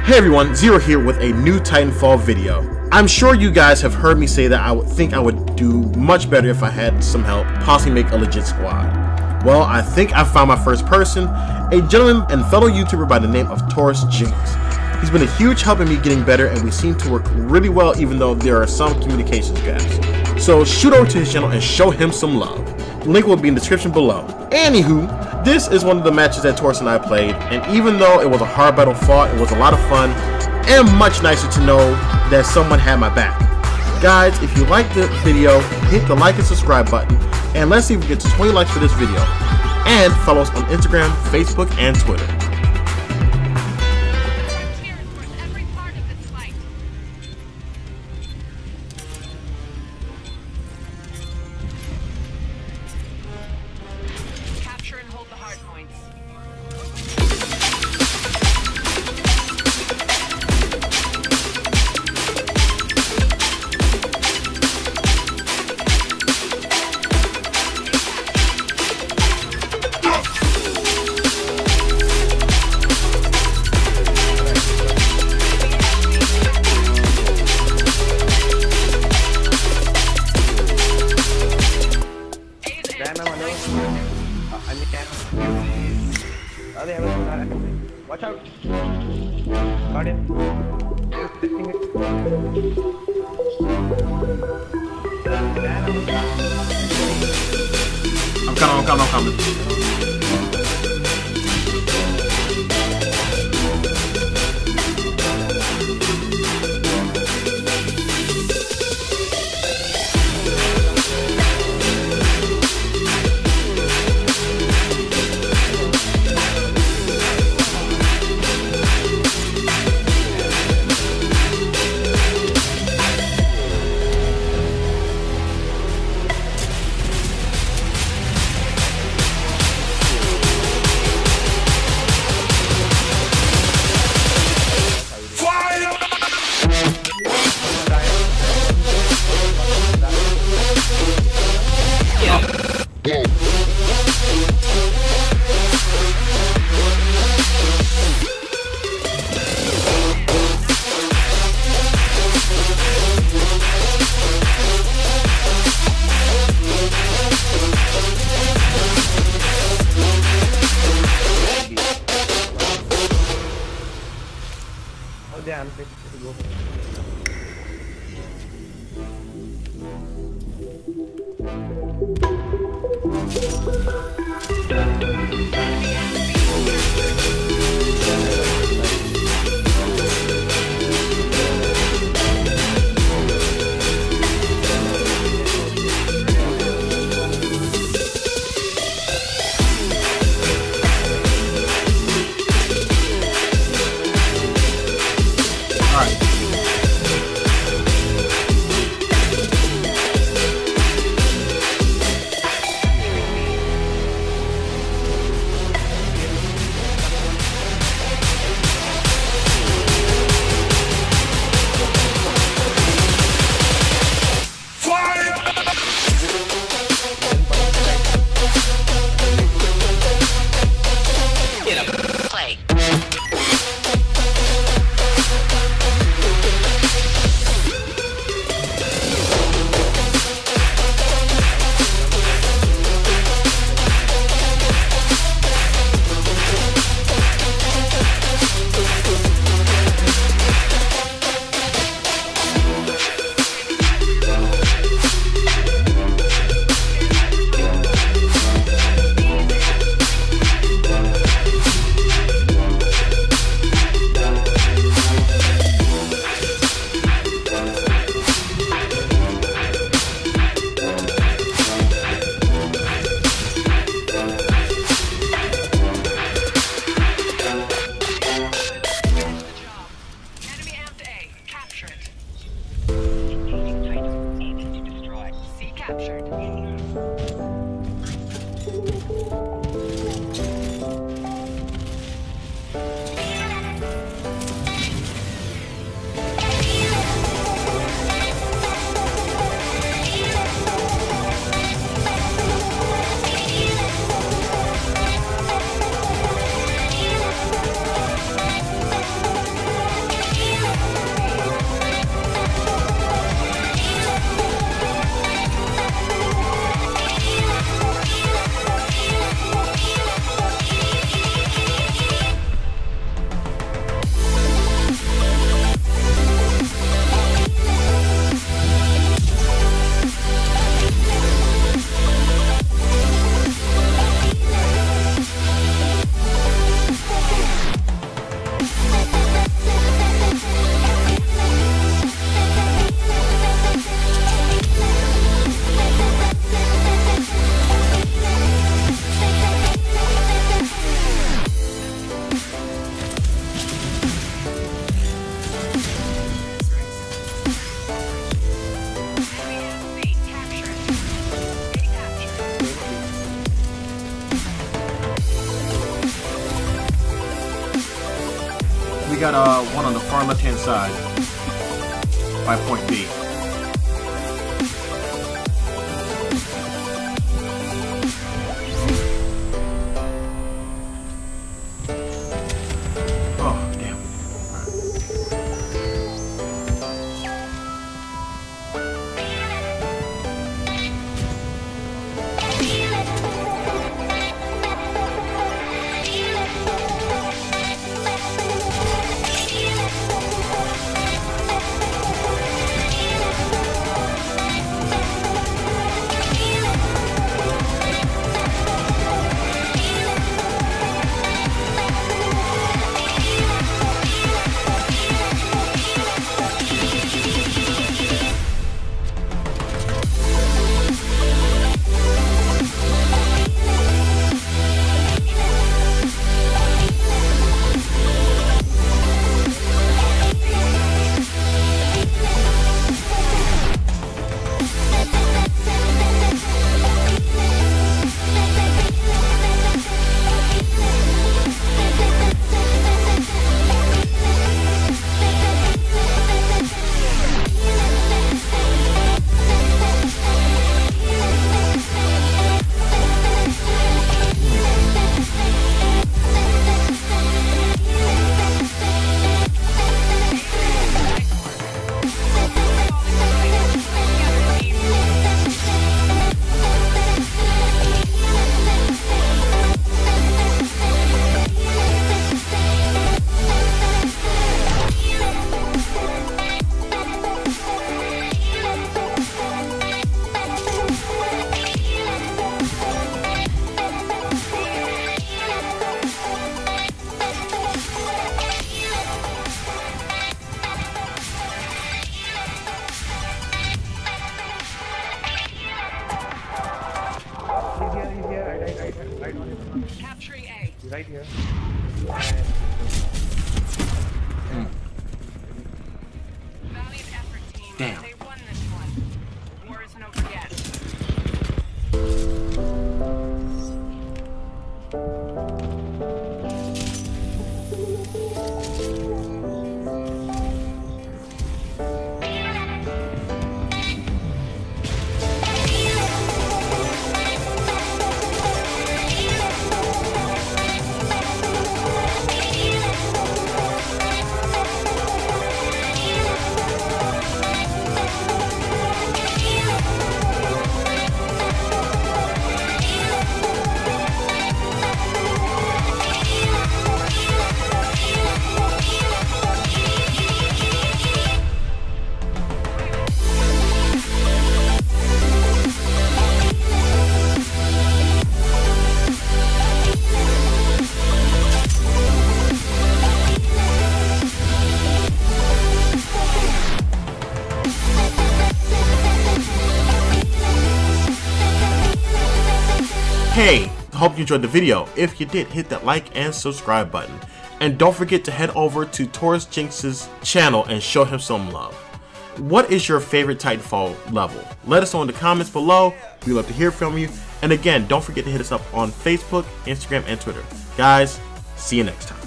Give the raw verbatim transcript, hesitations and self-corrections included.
Hey everyone, Zero here with a new Titanfall video. I'm sure you guys have heard me say that I would think I would do much better if I had some help, possibly make a legit squad. Well, I think I found my first person, a gentleman and fellow YouTuber by the name of Taurus Jinx. He's been a huge help in me getting better, and we seem to work really well even though there are some communications gaps. So shoot over to his channel and show him some love. The link will be in the description below. Anywho, this is one of the matches that Taurus and I played, and even though it was a hard battle fought, it was a lot of fun, and much nicer to know that someone had my back. Guys, if you liked the video, hit the like and subscribe button, and let's see if we get to twenty likes for this video. And follow us on Instagram, Facebook, and Twitter. Capture and hold the hard points. Watch out! Got him. I'm coming, I'm coming, I'm coming. Damn, let's go. we got uh, one on the far left-hand side by point B. Oh, damn. Capturing A. Right here. Valiant effort, team. Damn. They won this one. War isn't over yet. Hey, hope you enjoyed the video. If you did, hit that like and subscribe button. And don't forget to head over to Taurus Jinx's channel and show him some love. What is your favorite Titanfall level? Let us know in the comments below. We'd love to hear from you. And again, don't forget to hit us up on Facebook, Instagram, and Twitter. Guys, see you next time.